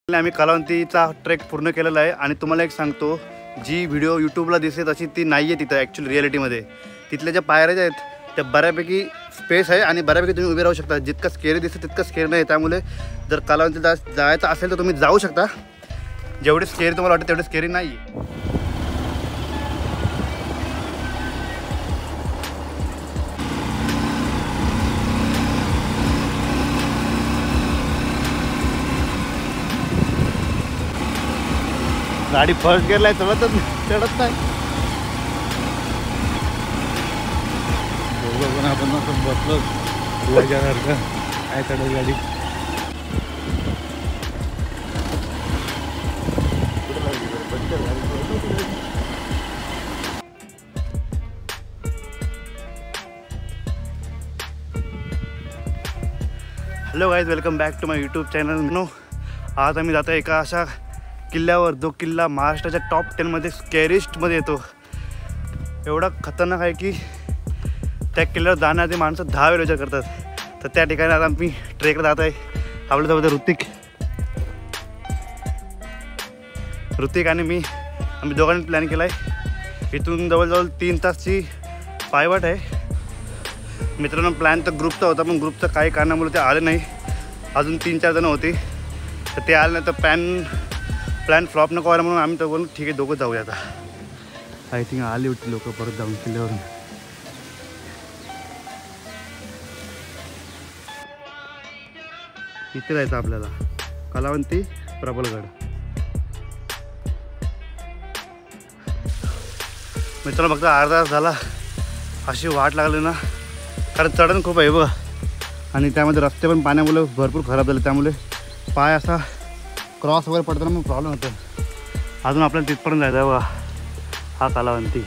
आम्ही कलावंतीचा ट्रेक पूर्ण केलेला आहे आणि तुम्हाला एक सांगतो, जी व्हिडिओ यूट्यूबला दिसते तशी ती नाही आहे तिथं ॲक्च्युअली रिॲलिटीमध्ये. तिथल्या ज्या पायऱ्या आहेत त्या बऱ्यापैकी स्पेस आहे आणि बऱ्यापैकी तुम्ही उभे राहू शकता. जितकं स्केअरी दिसतं तितकं स्केअर नाही. त्यामुळे जर कलावंतीला जायचं असेल तर तुम्ही जाऊ शकता. जेवढी स्केअरी तुम्हाला वाटतं तेवढी स्केअरी नाही आहे. गाडी फर्स्ट गिअरला आहे, चढत नाही. दोघं पण आपण असं बसलो सारखं काय चढत गाडी. Hello guys, welcome back to my YouTube channel. आज आम्ही जातो एका अशा किल्ल्यावर जो किल्ला महाराष्ट्राच्या टॉप 10मध्ये स्कॅरिस्टमध्ये येतो. एवढा खतरनाक आहे की त्या किल्ल्यावर जाण्याआधी माणसं 10 वेळा विचार करतात. तर त्या ठिकाणी आता आम्ही ट्रेकला जात आहे. आपल्यासोबत ऋतिक आणि मी, आम्ही दोघांनी प्लॅन केला आहे. इथून जवळजवळ 3 तासची पायवाट आहे. मित्रांनो, प्लॅन तर ग्रुपचा होता, पण ग्रुपचं काही कारणामुळे ते आले नाही. अजून 3-4 जणं होती, तर ते आले नाही. तर प्लॅन फ्लॉप नको व्हायला म्हणून आम्ही तर बोलू ठीक आहे दोघं जाऊया. आता आय थिंक आली होती लोक परत जाऊन किल्ल्यावरून. इथे जायचं आपल्याला, कलावंती प्रबलगड. मित्रांनो, फक्त अर्धा तास झाला अशी वाट लागली ना, कारण चढण खूप आहे बघा. आणि त्यामध्ये रस्ते पण पाण्यामुळे भरपूर खराब झाले. त्यामुळे पाय असा क्रॉस वगैरे पडताना मग प्रॉब्लेम होतो. अजून आपल्याला तिथपर्यंत जायचं आहे बघा, हा कलावंती.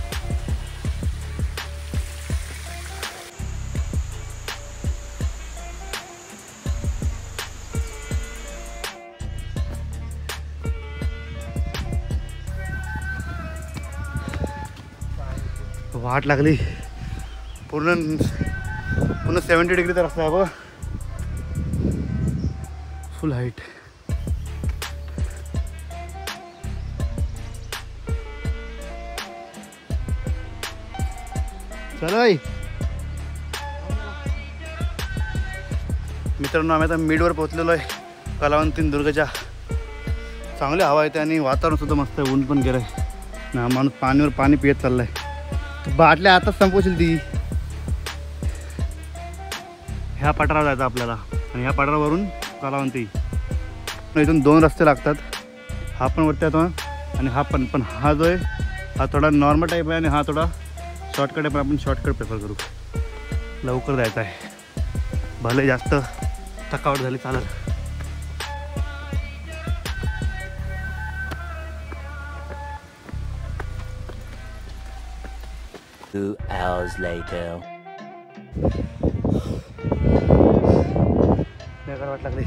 वाट लागली. पूर्ण 70 डिग्रीचा रस्ता आहे बघा, फुल हाईट. चला मित्रांनो, आम्ही आता मिडवर पोहोचलेलो आहे कलावंती दुर्गच्या. चांगली हवा येते आणि वातावरण सुद्धा मस्त आहे. ऊन पण गेलं आहे ना, माणूस पाणीवर पाणी पित चाललं आहे. बाटल्या आताच संपवशील ती. ह्या पठारावर जायचं आपल्याला आणि ह्या पठारावरून कलावंती. इथून 2 रस्ते लागतात. हा पण वरती येतो आणि हा पण हा जो आहे हा थोडा नॉर्मल टाईप आहे आणि हा थोडा शॉर्टकट आहे. पण आपण शॉर्टकट प्रेफर करू. लवकर जायचं आहे, भले जास्त थकावट झाली चालेल. Two hours later. बेकार वाट लागली.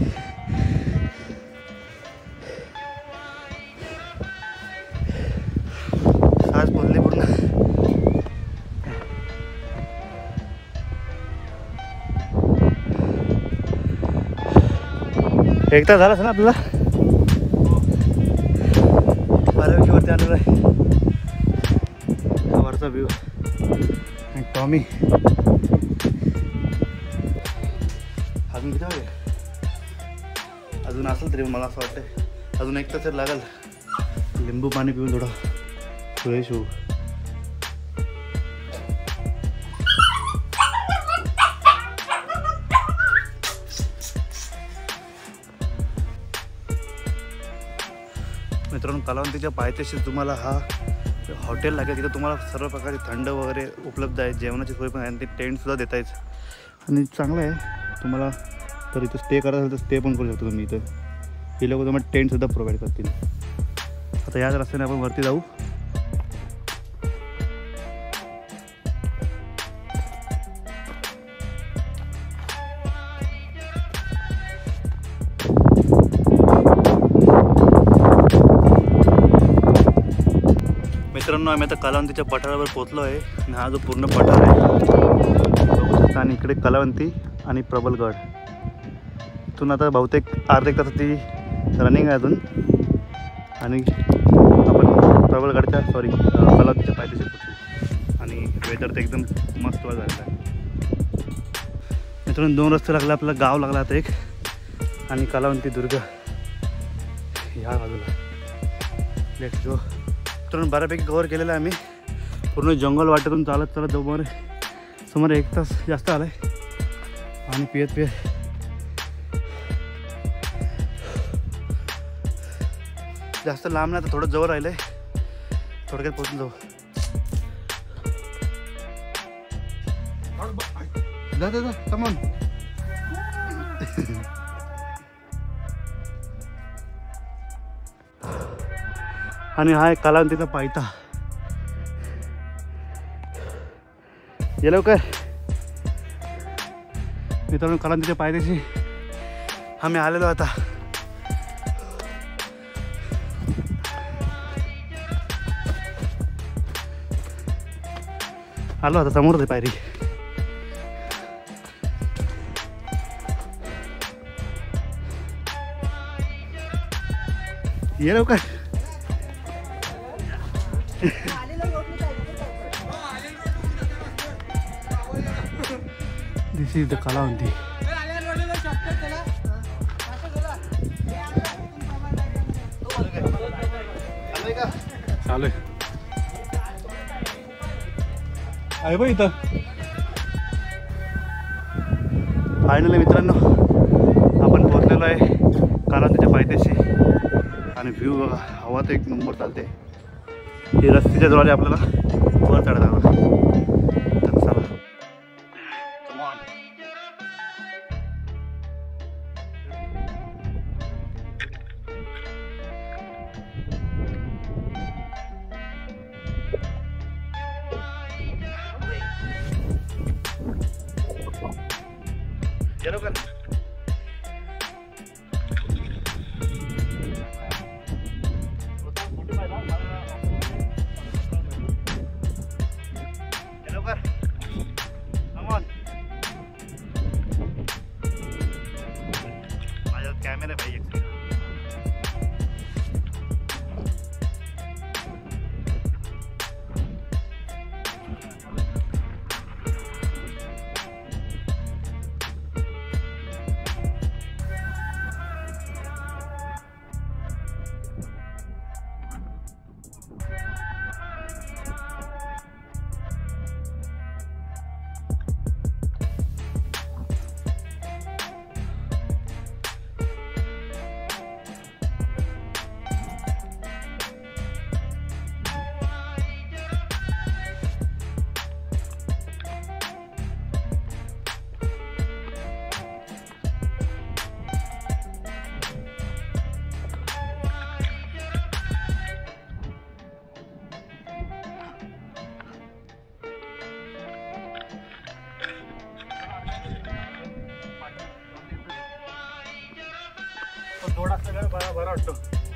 साज बोलले पूर्ण. एक तास झाला ना आपल्याला. बऱ्यापैकी वरती आलेलं आहे. वरचा व्ह्यू आणि टॉमी. अजून किती वाजले? अजून असेल तरी मला असं वाटतं अजून 1 तास लागेल. लिंबू पाणी पिऊन थोडा फ्रेश होऊ. मित्रांनो, कलावंतीच्या पायथ्याशी तुम्हाला हा हॉटेल लागेल. तिथं तुम्हाला सर्व प्रकारचे थंड वगैरे उपलब्ध आहे. जेवणाची सोय पण आहे आणि ते टेंटसुद्धा देत आहेत. आणि चांगलं आहे. तुम्हाला तर इथं स्टे करायचं असेल तर स्टे पण करू शकतो तुम्ही इथं. हे लोक तुम्हाला टेंटसुद्धा प्रोव्हाइड करतील. आता याच रस्त्याने आपण वरती जाऊ. मित्रांनो, आम्ही आता कलावंतीच्या पठारावर पोहोचलो आहे आणि हा जो पूर्ण पठार आहे आणि इकडे कलावंती आणि प्रबलगड. इथून आता बहुतेक अर्धा एक तासाची रनिंग आहे अजून आणि आपण प्रबळगडच्या कलावतीच्या पायथ्याशी पोचू आणि वेदर तर एकदम मस्त झालं आहे. मित्रांनो 2 रस्ते लागले आपल्याला. गाव लागला आता एक आणि कलावंती दुर्ग ह्या बाजूला. Let's go. मित्रांनो बऱ्यापैकी कवर केलेलं आहे आम्ही. पूर्ण जंगल वाटेतून चालत चालत समोर 1 तास जास्त आला आहे आणि पियत जास्त लांब नाही, आता थोडं जवळ राहिलं आहे. थोडक्यात पोचून जाऊ. जा कमॉन. आणि हा एक कलावंतीचा पायथा. ये लवकर. मित्रांनो कलावंतीच्या पायथ्याशी आम्ही आलेलो आता. आलो आता समोर आहे पायरी. ये लवकर. This is the Kalavantin. चालू आहे बघ इथं. फायनली मित्रांनो आपण पोहोचलेलो आहे कलावंतीच्या पायथ्याशी आणि व्ह्यू बघा. हवा तर 1 नंबर चालते. ही रस्त्याच्या द्वारे आपल्याला वर चढायला हवं. तर चला. कॅमेरा पाहिजे. थोडा सगळं बरा वाटतो.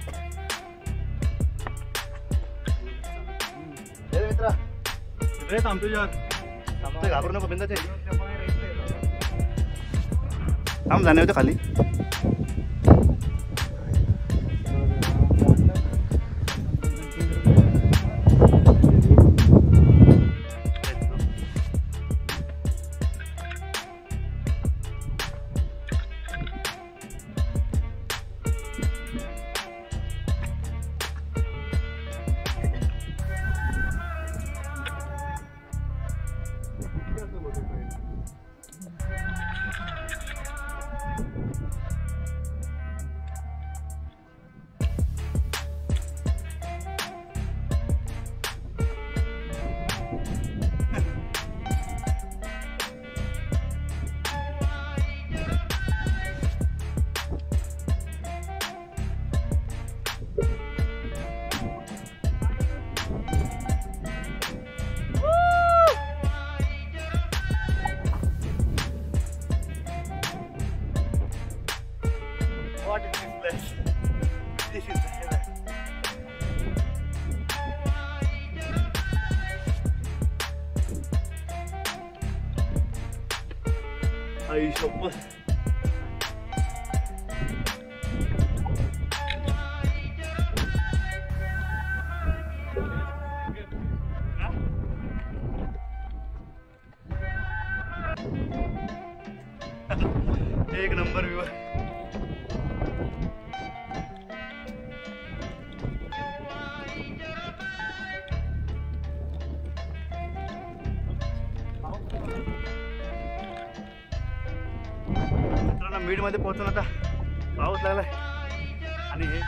मित्रा तिकडे थांब तुझ्यात. घाबरू नको. बिंदाचे थांब. जाणे होते खाली. आई शप्पथ. एक नंबर व्ह्यू आहे. मित्रांनो मीड मध्ये पोहोचून आता पाऊस लागलाय आणि हे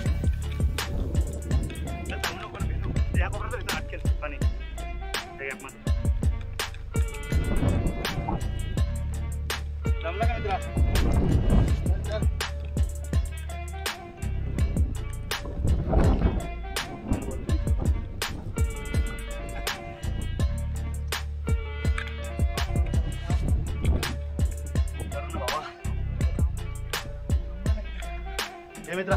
या कोपऱ्यात इथं अटकेल पाणी त्या गॅपमध्ये. जमला का मित्रा? हे मित्रा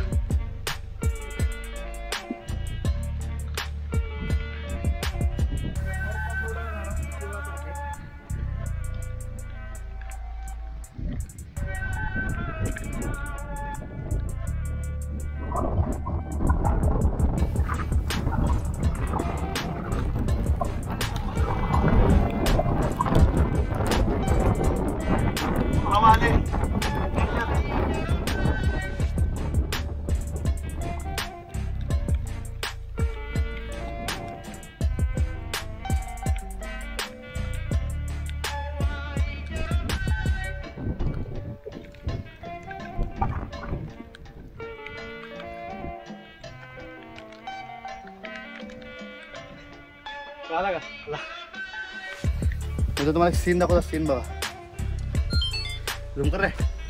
हवा आले. आला का? आला. मी तुम्हाला एक सीन दाखवता. सीन बघा. झूम कर रे.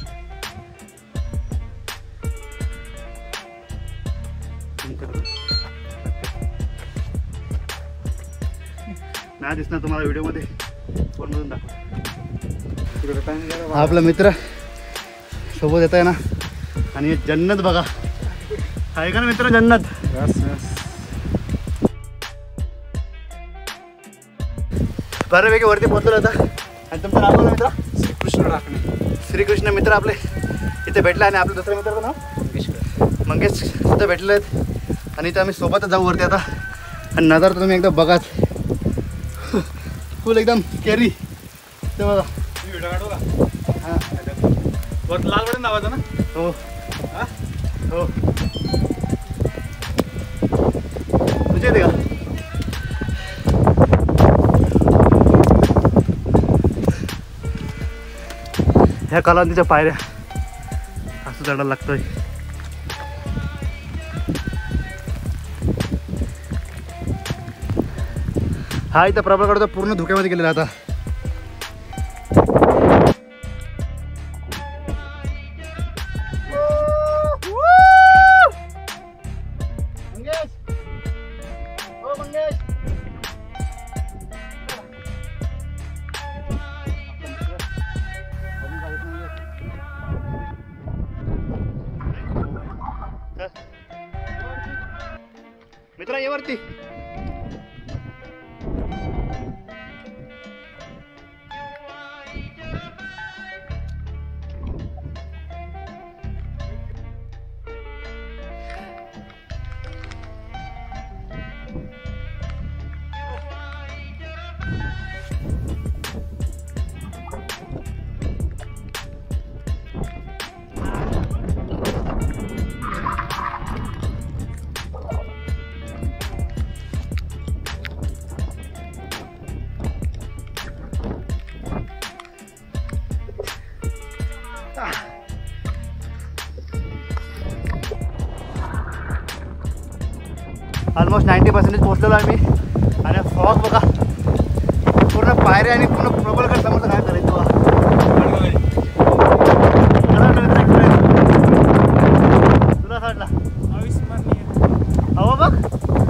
झूम कर. नाही दिसणार तुम्हाला व्हिडिओमध्ये. फोनमधून दाखव. आपला मित्र सोबत येत आहे ना. आणि जन्नत बघा. आहे का ना मित्र जन्नत? बऱ्यापैकी वरती पोहोचलो आता. आणि तुमचं नाव काय मित्र? श्रीकृष्ण राखणे. श्रीकृष्ण मित्र आपले इथे भेटले. आणि आपलं दुसऱ्या मित्राचं नाव मंगेश सुद्धा भेटले आहेत. आणि इथे आम्ही सोबतच जाऊ वरती आता. आणि नजारा तुम्ही एकदम बघाच. फुल एकदम केरी ते बघा. व्हिडिओ काढू का? हां वर लाल बटन दाबायचं ना? हो हां हो. तुझ्या येते का? ह्या कलावंतीच्या पायऱ्या असं चढायला लागतोय. हा इथं प्रभाकडचा पूर्ण धुक्यामध्ये गेलेला आता. मित्रा ये वरती. ऑलमोस्ट 90% पोहोचलेलो आहे मी. आणि फॉग बघा पूर्ण पायऱ्या आणि पूर्ण प्रबलगड समोरचं काय करायचं बघा. तुला साडला हवा बघ.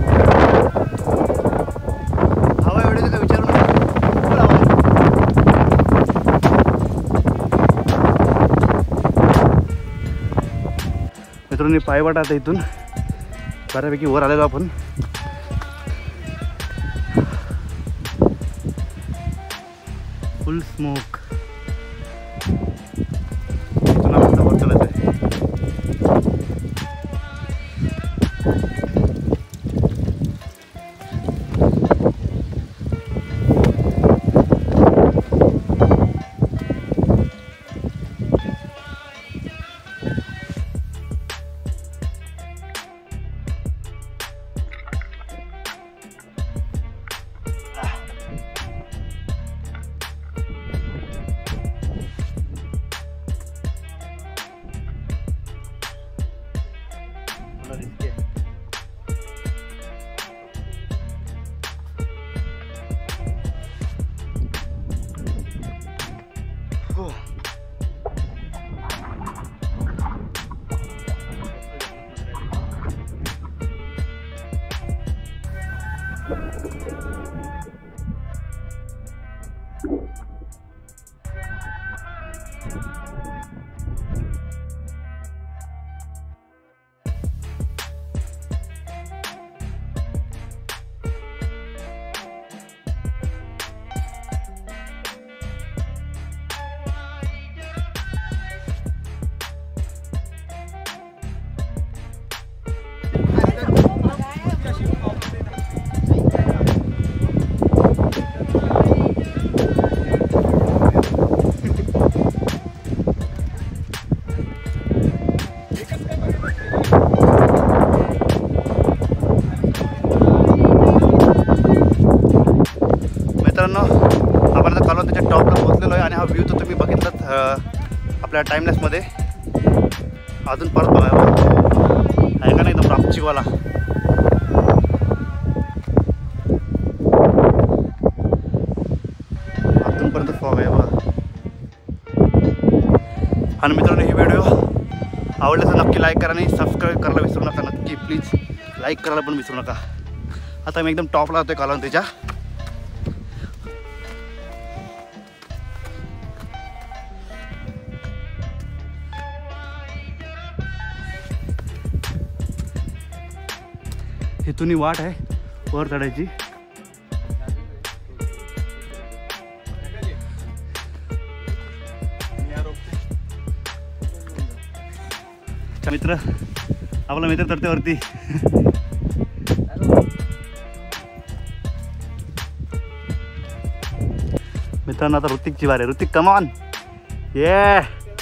हवा एवढे का विचारू नका. मित्रांनी पायवाट आता इथून बऱ्यापैकी वर आलेलो आपण. Full smoke. इथून आपण वर चालत आहे. गो. मित्रांनो, आपण आता कलवंतीच्या टॉपला पोहोचलेलो आहे आणि हा व्ह्यू तर तुम्ही बघितलात आपल्या टाइमलेसमध्ये. अजून परत बघा आहे का नाही एकदम रापचिकवाला. अजूनपर्यंत फॉग आहे बघा. आणि मित्रांनो, ही व्हिडिओ आवडले तर नक्की लाईक करा आणि सबस्क्राईब करायला विसरू नका. नक्की प्लीज लाईक करायला पण विसरू नका. आता मी एकदम टॉपला होतोय कलवंतीच्या. इथून ही वाट आहे वर चढायची. मित्र, आपला मित्र चढते वरती. मित्रांनो, आता ऋतिकची वार आहे. Hrithik, come on. ये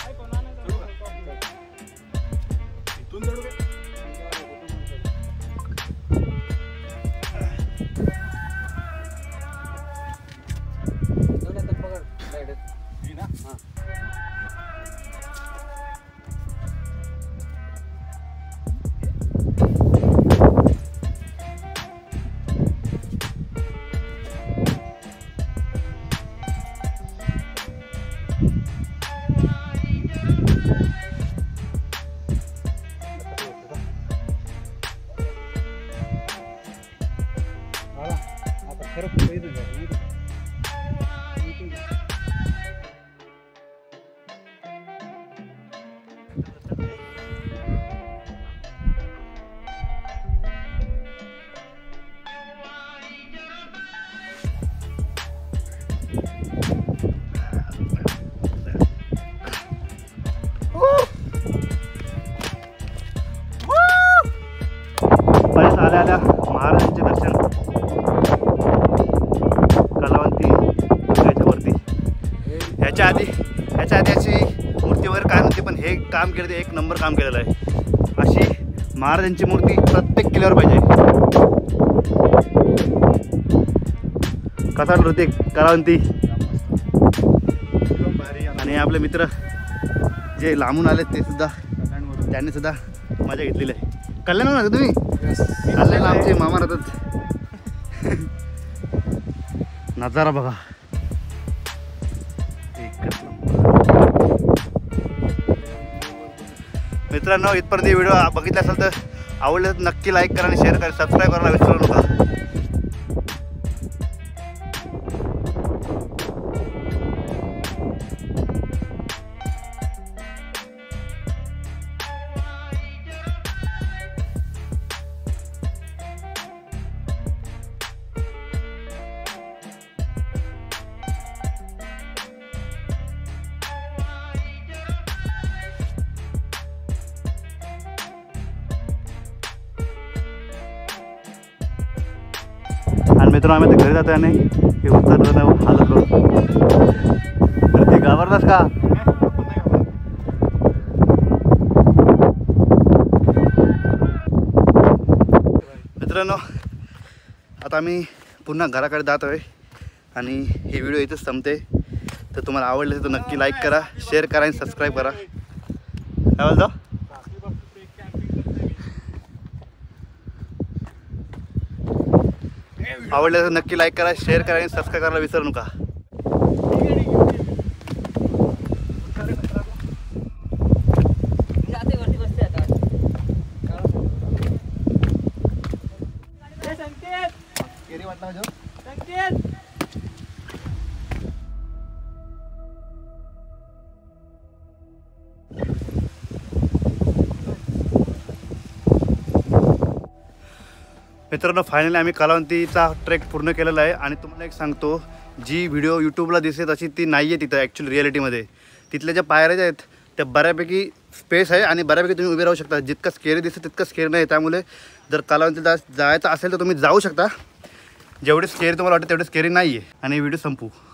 आल्या महाराजांचे दर्शन कलावंती वरती. ह्याच्या आधी अशी मूर्ती वगैरे काय नव्हती, पण हे काम केलं ते एक नंबर काम केलेलं आहे. अशी महाराजांची मूर्ती प्रत्येक किल्ल्यावर पाहिजे. कसा ऋतिक कलावंती. आणि आपले मित्र जे लांबून आले ते सुद्धा त्यांनी सुद्धा मजा घेतलेली आहे. कल्याण ना तुम्ही कल्याण आमचे मामा राहतात. नजारा बघा. मित्रांनो, इथपर्यंत व्हिडिओ बघितला असेल तर आवडले तर नक्की लाईक करा आणि शेअर करा. सबस्क्राईब करायला विसरू नका. आणि मित्रांनो, आम्ही आता घरी जातो आणि हे उतरलं हालत बघ. तर ते घाबरलास का? मित्रांनो, आता आम्ही पुन्हा घराकडे जातो आहे आणि ही व्हिडिओ इथेच संपते. तर तुम्हाला आवडले तर नक्की लाईक करा, शेअर करा आणि सबस्क्राईब करा. काय बोलतो? आवडले तर नक्की लाईक करा, शेअर करा आणि सबस्क्राईब करायला विसरू नका. मित्रांनो फायनली आम्ही कलावंतीचा ट्रेक पूर्ण केलेला आहे आणि तुम्हाला एक सांगतो, जी व्हिडिओ यूट्यूबला दिसते तशी ती नाही आहे तिथं ॲक्च्युली रिॲलिटीमध्ये. तिथल्या ज्या पायऱ्या ज्या आहेत त्या बऱ्यापैकी स्पेस आहे आणि बऱ्यापैकी तुम्ही उभे राहू शकता. जितका स्केरी दिसतं तितकं स्केरी नाही. त्यामुळे जर कलावंतीला जायचं असेल तर तुम्ही जाऊ शकता. जेवढी स्केरी तुम्हाला वाटतं तेवढी स्केरी नाही आहे. आणि व्हिडिओ संपू.